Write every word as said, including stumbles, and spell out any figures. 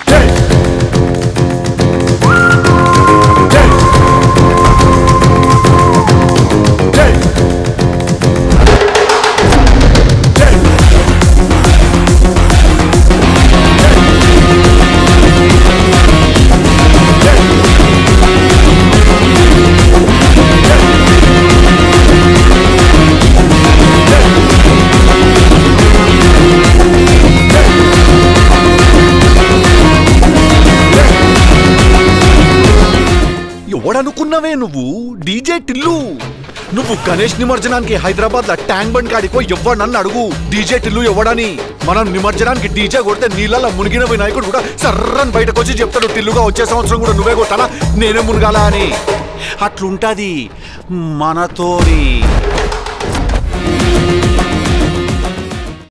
ఎవడనుకున్నావే నువ్వు? డీజే టిల్లు. నువ్వు గణేష్ నిమజ్జనానికి హైదరాబాద్ లో ట్యాంక్ బండ్ కాడికో ఎవడనన్ను అడుగు డీజే టిల్లు ఎవడని. మనం నిమజ్జనానికి డీజే కొడితే నీళ్ళలో మునిగిన వినాయకుడు కూడా సర్రని బయటకు వచ్చి చెప్తాడు టిల్లుగా వచ్చే సంవత్సరం కూడా నువ్వే కొట్టాలా నేనే మునగాల అని. అట్లుంటది మనతోని.